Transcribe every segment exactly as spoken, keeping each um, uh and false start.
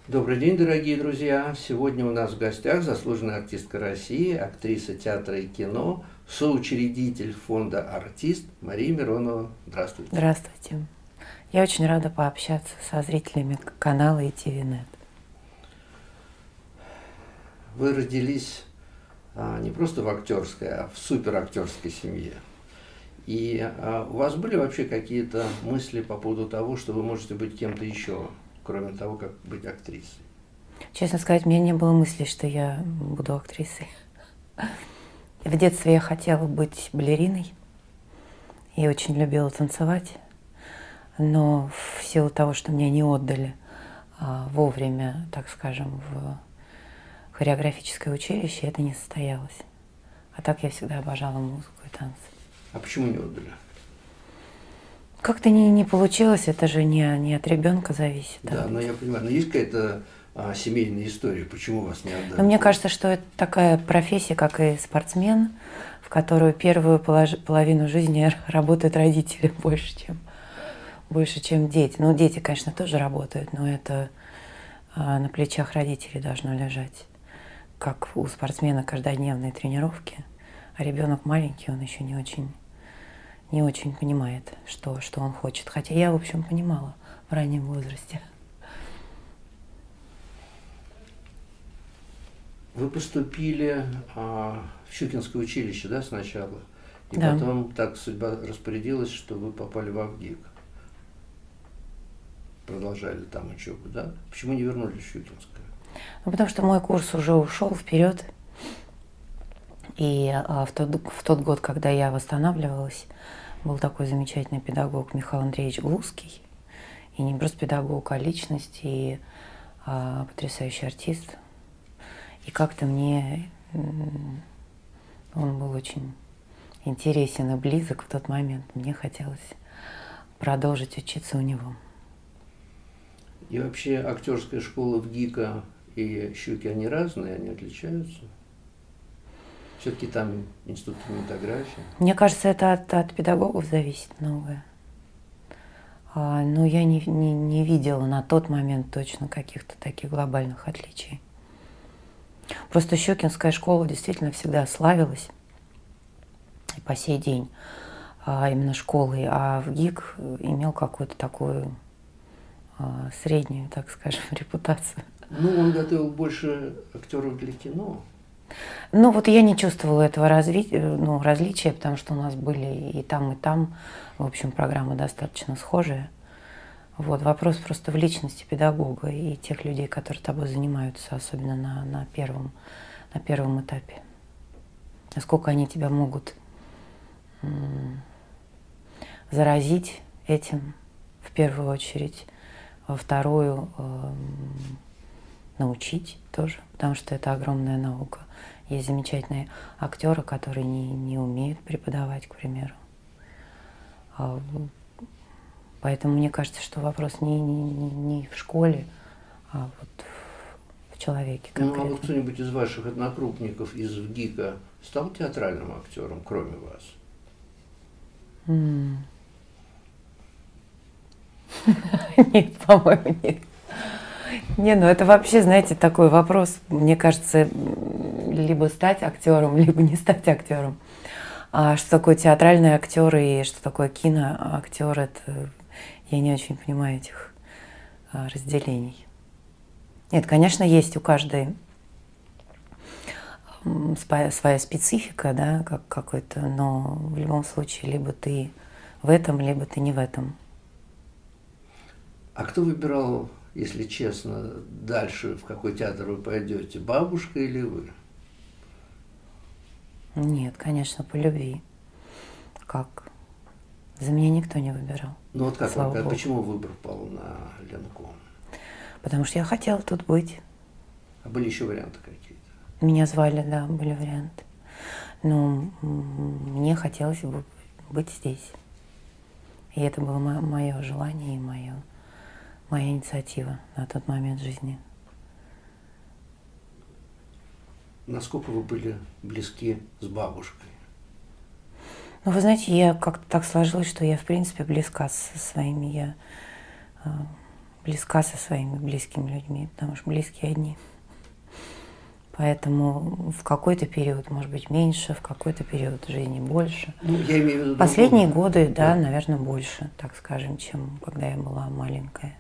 Добрый день, дорогие друзья! Сегодня у нас в гостях заслуженная артистка России, актриса театра и кино, соучредитель фонда «Артист» Мария Миронова. Здравствуйте. Здравствуйте. Я очень рада пообщаться со зрителями канала и ТВ.нет. Вы родились а, не просто в актерской, а в суперактерской семье. И а, у вас были вообще какие-то мысли по поводу того, что вы можете быть кем-то еще, кроме того, как быть актрисой? Честно сказать, у меня не было мысли, что я буду актрисой. В детстве я хотела быть балериной. Я очень любила танцевать. Но в силу того, что меня не отдали а, вовремя, так скажем, в хореографическое училище, это не состоялось. А так я всегда обожала музыку и танцы. А почему не отдали? Как-то не, не получилось, это же не, не от ребенка зависит. Да, а но я понимаю, но есть какая-то а, семейная история, почему вас не отдали? Но мне кажется, что это такая профессия, как и спортсмен, в которую первую полож... половину жизни работают родители больше, чем, больше, чем дети. Ну, дети, конечно, тоже работают, но это а, на плечах родителей должно лежать. Как у спортсмена каждодневные тренировки, а ребенок маленький, он еще не очень, не очень понимает, что, что он хочет. Хотя я, в общем, понимала в раннем возрасте. Вы поступили а, в Щукинское училище, да, сначала? И Да. потом так судьба распорядилась, что вы попали в АВГИК. Продолжали там учебу, да? Почему не вернулись в Щукинское? Ну, потому что мой курс уже ушел вперед. И а, в, тот, в тот год, когда я восстанавливалась, был такой замечательный педагог Михаил Андреевич Глузский. И не просто педагог, а личность, и а, потрясающий артист. И как-то мне он был очень интересен и близок в тот момент. Мне хотелось продолжить учиться у него. И вообще актерская школа ВГИКа и Щуки, они разные, они отличаются? Все-таки там институт кинематографии. Мне кажется, это от, от педагогов зависит многое. А, но я не, не, не видела на тот момент точно каких-то таких глобальных отличий. Просто Щукинская школа действительно всегда славилась, и по сей день, а, именно школой, а ВГИК имел какую-то такую а, среднюю, так скажем, репутацию. Ну, он готовил больше актеров для кино. Ну, вот я не чувствовала этого разви... ну, различия, потому что у нас были и там, и там, в общем, программы достаточно схожие. Вот, вопрос просто в личности педагога и тех людей, которые тобой занимаются, особенно на, на, первом, на первом этапе. Насколько они тебя могут м- заразить этим, в первую очередь, во вторую м- научить тоже, потому что это огромная наука. Есть замечательные актеры, которые не, не умеют преподавать, к примеру. Поэтому мне кажется, что вопрос не, не, не в школе, а вот в, в человеке конкретно. Ну, а вот кто-нибудь из ваших однокрупников из ВГИКа стал театральным актером, кроме вас? Mm. Нет, по-моему, нет. Не, ну это вообще, знаете, такой вопрос, мне кажется, либо стать актером, либо не стать актером. А что такое театральный актер и что такое киноактер, это я не очень понимаю этих а, разделений. Нет, конечно, есть у каждой своя специфика, да, как какой-то, но в любом случае либо ты в этом, либо ты не в этом. А кто выбирал, если честно, дальше, в какой театр вы пойдете, бабушка или вы? Нет, конечно, по любви. Как? За меня никто не выбирал. Ну вот как, Слава а Богу. почему выбор пал на Ленку? Потому что я хотела тут быть. А были еще варианты какие-то? Меня звали, да, были варианты. Но мне хотелось бы быть здесь. И это было мое желание и мое, моя инициатива на тот момент жизни. Насколько вы были близки с бабушкой? Ну, вы знаете, я как-то так сложилось, что я, в принципе, близка со своими. Я близка со своими близкими людьми, потому что близкие одни. Поэтому в какой-то период, может быть, меньше, в какой-то период жизни больше. Ну, я имею в виду Последние другого. годы, да, Да. наверное, больше, так скажем, чем когда я была маленькая.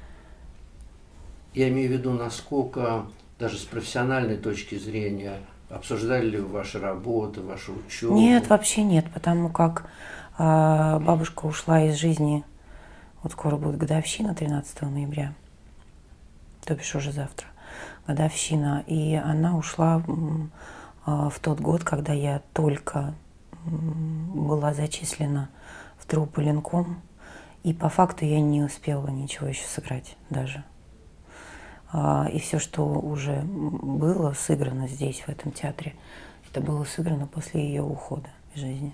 Я имею в виду, насколько даже с профессиональной точки зрения обсуждали ли вы ваши работы, вашу учебу? Нет, вообще нет, потому как э, бабушка ушла из жизни, вот скоро будет годовщина, тринадцатого ноября, то бишь уже завтра, годовщина, и она ушла м, э, в тот год, когда я только м, была зачислена в труппу Ленком, и по факту я не успела ничего еще сыграть даже. И все, что уже было сыграно здесь, в этом театре, это было сыграно после ее ухода из жизни.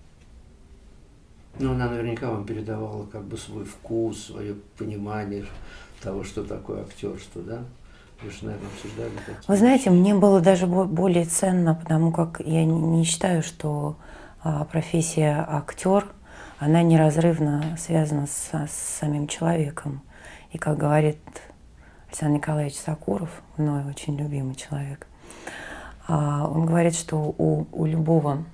Ну, она наверняка вам передавала как бы свой вкус, свое понимание того, что такое актерство, да? Вы же, наверное, обсуждали такие. Вы знаете, мне было даже более ценно, потому как я не считаю, что профессия актер, она неразрывно связана с, с самим человеком. И, как говорит Александр Николаевич Сакуров, мной очень любимый человек, он говорит, что у, у любого,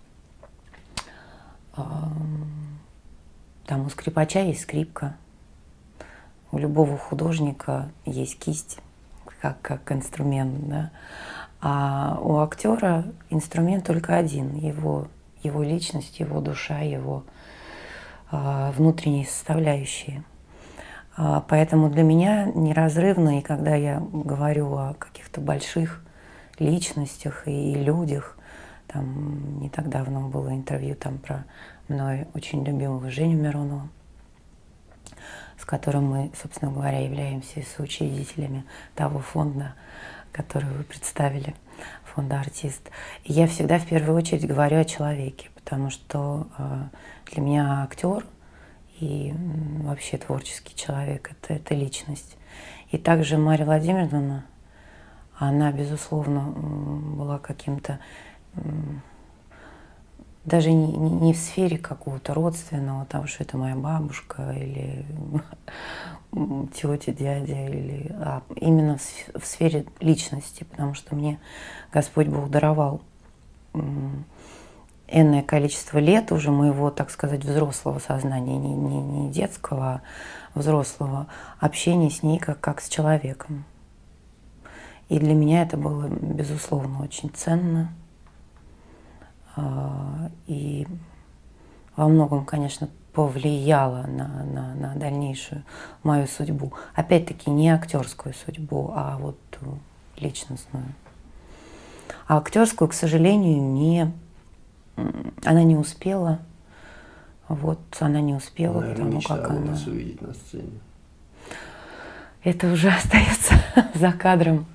там, у скрипача есть скрипка, у любого художника есть кисть, как, как инструмент, да? А у актера инструмент только один, его, его личность, его душа, его внутренние составляющие. Поэтому для меня неразрывно, и когда я говорю о каких-то больших личностях и людях, там не так давно было интервью там про мной очень любимого Женю Миронова, с которым мы, собственно говоря, являемся соучредителями того фонда, который вы представили, фонда «Артист». И я всегда в первую очередь говорю о человеке, потому что для меня актер и вообще творческий человек – это, это личность. И также Марья Владимировна, она, безусловно, была каким-то, даже не, не в сфере какого-то родственного, того, что это моя бабушка или тетя, дядя, или, а именно в, в сфере личности, потому что мне Господь Бог даровал энное количество лет уже моего, так сказать, взрослого сознания, не, не, не детского, а взрослого, общения с ней как, как с человеком. И для меня это было, безусловно, очень ценно. И во многом, конечно, повлияло на, на, на дальнейшую мою судьбу. Опять-таки, не актерскую судьбу, а вот личностную. А актерскую, к сожалению, не... Она не успела, вот она не успела, наверное, потому как она... вас увидеть на сцене. Это уже остается за кадром.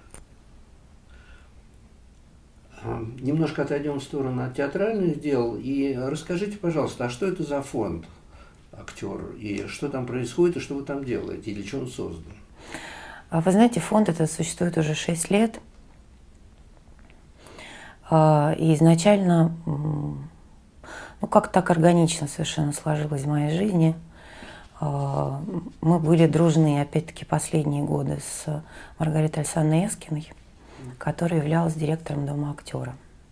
Немножко отойдем в сторону от театральных дел и расскажите, пожалуйста, а что это за фонд «Актер» и что там происходит и что вы там делаете, и для чего он создан? Вы знаете, фонд этот существует уже шесть лет. И изначально, ну как так органично совершенно сложилось в моей жизни. Мы были дружны, опять-таки, последние годы с Маргаритой Александровной Эскиной, которая являлась директором Дома актера.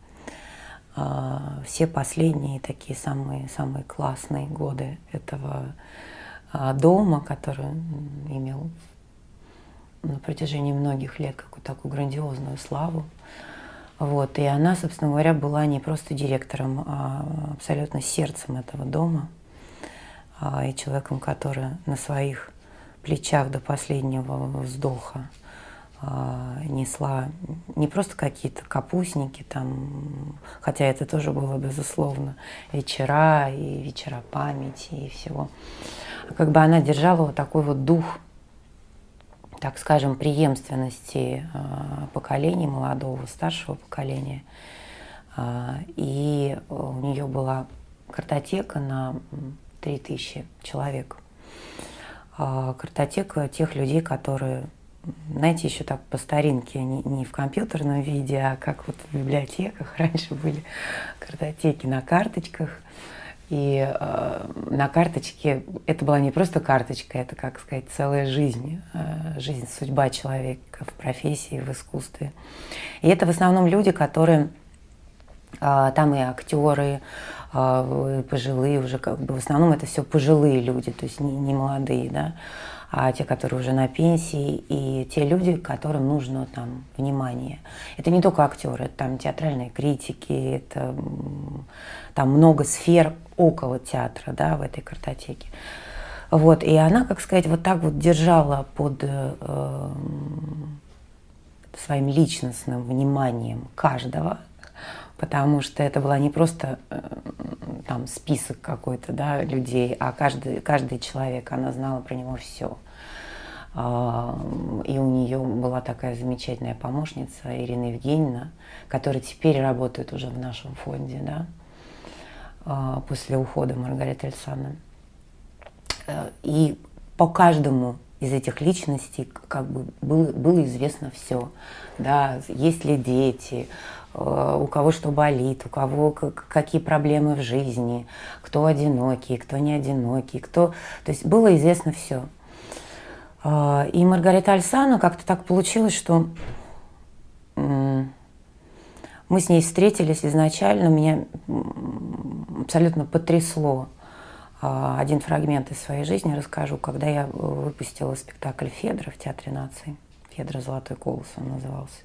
Все последние такие самые, самые классные годы этого дома, который имел на протяжении многих лет какую-то такую грандиозную славу. Вот. И она, собственно говоря, была не просто директором, а абсолютно сердцем этого дома. И человеком, который на своих плечах до последнего вздоха несла не просто какие-то капустники, там, хотя это тоже было, безусловно, вечера и вечера памяти и всего. А как бы она держала вот такой вот дух, так скажем, преемственности поколений, молодого, старшего поколения. И у нее была картотека на три тысячи человек. Картотека тех людей, которые, знаете, еще так по старинке, не, не в компьютерном виде, а как вот в библиотеках раньше были картотеки на карточках. И э, на карточке, это была не просто карточка, это, как сказать, целая жизнь, э, жизнь, судьба человека в профессии, в искусстве. И это в основном люди, которые, э, там и актеры, э, пожилые уже, как бы в основном это все пожилые люди, то есть не, не молодые, да, а те, которые уже на пенсии, и те люди, которым нужно там внимание. Это не только актеры, это там театральные критики, это там много сфер около театра, да, в этой картотеке. Вот, и она, как сказать, вот так вот держала под э, своим личностным вниманием каждого, потому что это была не просто э, там список какой-то, да, людей, а каждый, каждый человек, она знала про него все. И у нее была такая замечательная помощница Ирина Евгеньевна, которая теперь работает уже в нашем фонде, да, после ухода Маргариты Александровны. И по каждому из этих личностей как бы было, было известно все. Да, есть ли дети, у кого что болит, у кого какие проблемы в жизни, кто одинокий, кто не одинокий, кто... То есть было известно все. И Маргарита Александровна, как-то так получилось, что мы с ней встретились изначально, меня абсолютно потрясло. Один фрагмент из своей жизни расскажу, когда я выпустила спектакль «Федра» в Театре нации. «Федра. Золотой колос» он назывался.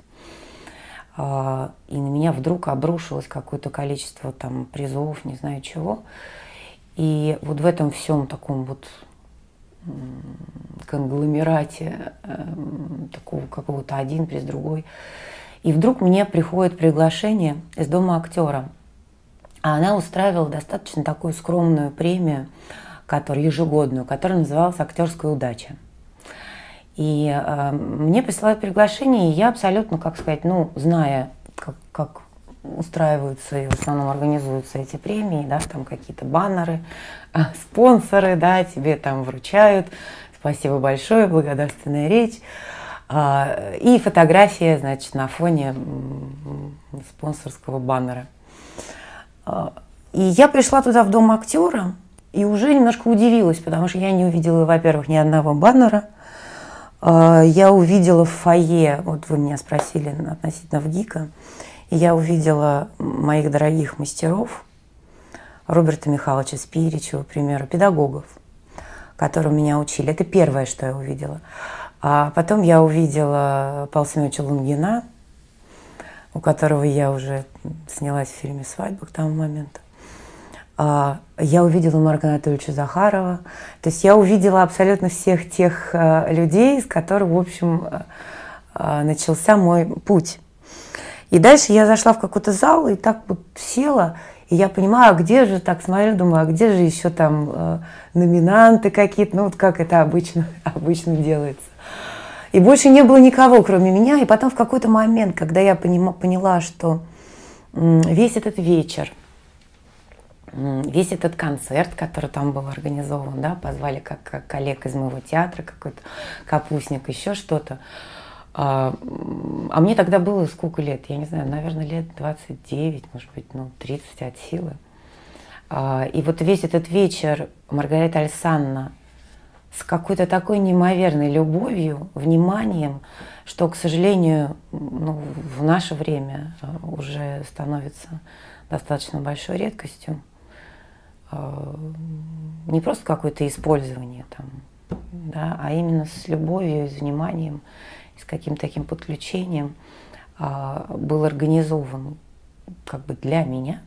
И на меня вдруг обрушилось какое-то количество там призов, не знаю чего. И вот в этом всем таком вот конгломерате, такого какого-то один приз, другой. И вдруг мне приходит приглашение из Дома актера. А она устраивала достаточно такую скромную премию, которую, ежегодную, которая называлась «Актерская удача». И э, мне присылают приглашение, и я абсолютно, как сказать, ну, зная, как, как устраиваются и в основном организуются эти премии, да, там какие-то баннеры, э, спонсоры, да, тебе там вручают, спасибо большое, благодарственная речь, э, и фотография, значит, на фоне э, спонсорского баннера. И я пришла туда в Дом актера и уже немножко удивилась, потому что я не увидела, во-первых, ни одного баннера. Я увидела в фойе, вот вы меня спросили относительно ВГИКа, и я увидела моих дорогих мастеров, Роберта Михайловича Спиричева, к примеру, педагогов, которые меня учили. Это первое, что я увидела. А потом я увидела Павла Семеновича Лунгина, у которого я уже снялась в фильме «Свадьба» к тому моменту. Я увидела Марка Анатольевича Захарова. То есть я увидела абсолютно всех тех людей, с которых, в общем, начался мой путь. И дальше я зашла в какой-то зал и так вот села, и я понимаю, а где же, так смотрю, думаю, а где же еще там номинанты какие-то, ну вот как это обычно, обычно делается. И больше не было никого, кроме меня. И потом в какой-то момент, когда я поняла, что весь этот вечер, весь этот концерт, который там был организован, да, позвали как, как коллег из моего театра, какой-то капустник, еще что-то. А, а мне тогда было сколько лет? Я не знаю, наверное, лет двадцать девять, может быть, ну, тридцать от силы. А, и вот весь этот вечер Маргарита Александровна с какой-то такой неимоверной любовью, вниманием, что, к сожалению, ну, в наше время уже становится достаточно большой редкостью. Не просто какое-то использование, там, да, а именно с любовью, с вниманием, с каким-то таким подключением был организован как бы для меня.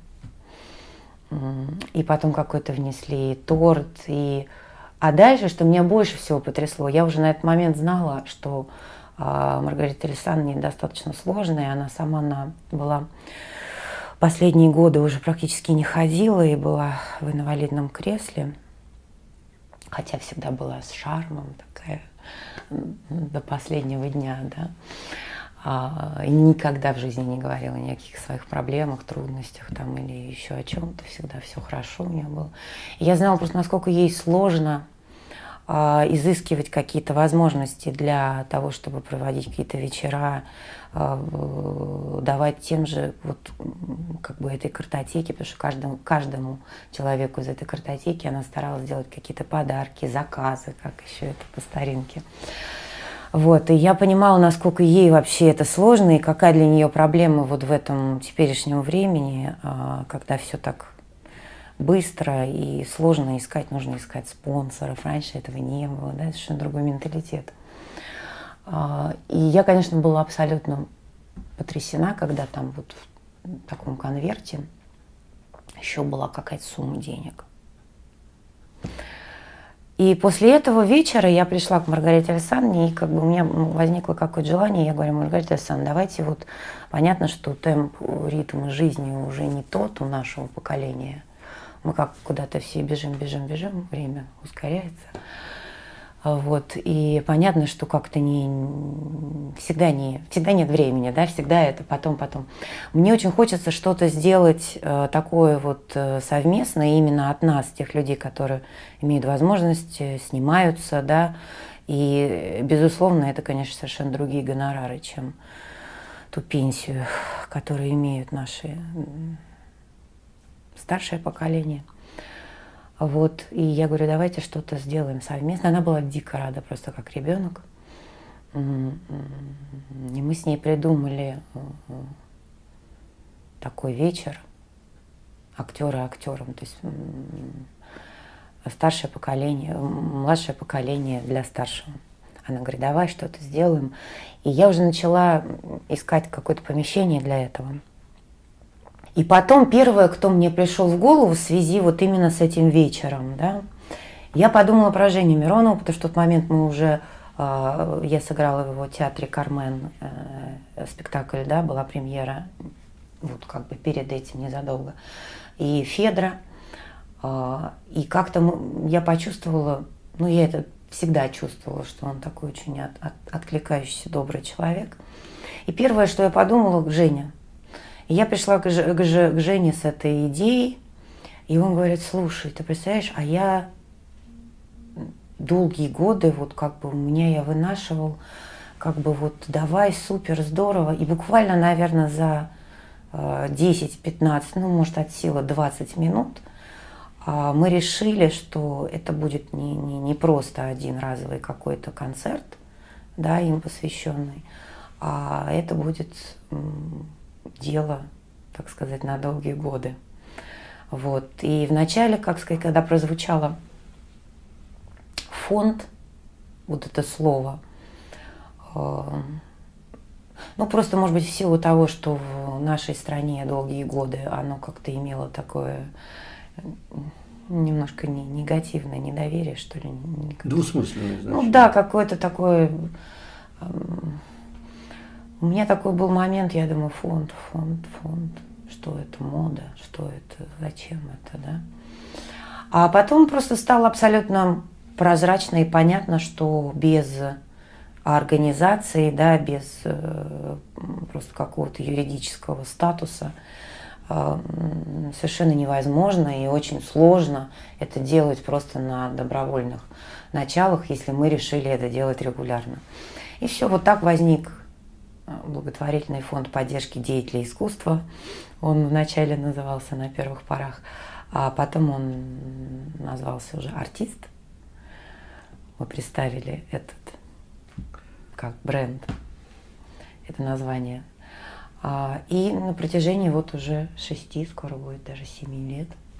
И потом какой-то внесли торт, и... А дальше, что меня больше всего потрясло, я уже на этот момент знала, что а, Маргарита Александровна недостаточно сложная, она сама она была последние годы уже практически не ходила и была в инвалидном кресле, хотя всегда была с шармом такая до последнего дня, да. А, и никогда в жизни не говорила ни о каких своих проблемах, трудностях там или еще о чем-то, всегда все хорошо у нее было. И я знала просто, насколько ей сложно изыскивать какие-то возможности для того, чтобы проводить какие-то вечера, давать тем же вот как бы этой картотеке, потому что каждому, каждому человеку из этой картотеки она старалась сделать какие-то подарки, заказы, как еще это по старинке. Вот, и я понимала, насколько ей вообще это сложно, и какая для нее проблема вот в этом теперешнем времени, когда все так быстро и сложно искать, нужно искать спонсоров. Раньше этого не было, да, совершенно другой менталитет. И я, конечно, была абсолютно потрясена, когда там вот в таком конверте еще была какая-то сумма денег. И после этого вечера я пришла к Маргарите Александровне, и как бы у меня возникло какое-то желание, я говорю: Маргарита Александровна, давайте вот, понятно, что темп, ритм жизни уже не тот у нашего поколения, мы как куда-то все бежим, бежим, бежим, время ускоряется. Вот, и понятно, что как-то не, всегда, не, всегда нет времени, да, всегда это потом, потом. Мне очень хочется что-то сделать э, такое вот э, совместное именно от нас, тех людей, которые имеют возможность, э, снимаются, да, и, безусловно, это, конечно, совершенно другие гонорары, чем ту пенсию, которую имеют наши старшее поколение. Вот, и я говорю: давайте что-то сделаем совместно. Она была дико рада, просто как ребенок. И мы с ней придумали такой вечер актеры актерам, то есть старшее поколение, младшее поколение для старшего. Она говорит: давай что-то сделаем. И я уже начала искать какое-то помещение для этого. И потом первое, кто мне пришел в голову в связи вот именно с этим вечером, да, я подумала про Женю Миронову, потому что в тот момент мы уже, э, я сыграла в его театре «Кармен» э, спектакль, да, была премьера, вот как бы перед этим, незадолго, и Федра, э, и как-то я почувствовала, ну я это всегда чувствовала, что он такой очень от, от, откликающийся, добрый человек. И первое, что я подумала: Женя. И я пришла к, Ж, к, Ж, к Жене с этой идеей, и он говорит: слушай, ты представляешь, а я долгие годы, вот как бы у меня я вынашивал, как бы вот давай, супер, здорово. И буквально, наверное, за десять-пятнадцать, ну, может, от силы двадцать минут мы решили, что это будет не, не, не просто один разовый какой-то концерт, да, им посвященный, а это будет дело, так сказать, на долгие годы. Вот. И вначале, как сказать, когда прозвучало фонд, вот это слово, э, ну просто, может быть, в силу того, что в нашей стране долгие годы оно как-то имело такое немножко не, негативное недоверие, что ли. Двусмысленное, значит. Ну да, какое-то такое... Э, У меня такой был момент, я думаю: фонд, фонд, фонд, что это, мода, что это, зачем это, да? А потом просто стало абсолютно прозрачно и понятно, что без организации, да, без э, просто какого-то юридического статуса э, совершенно невозможно и очень сложно это делать просто на добровольных началах, если мы решили это делать регулярно. И все, вот так возник благотворительный фонд поддержки деятелей искусства. Он вначале назывался «На первых порах», а потом он назвался уже «Артист». Мы представили этот как бренд, это название. И на протяжении вот уже шести, скоро будет даже семи лет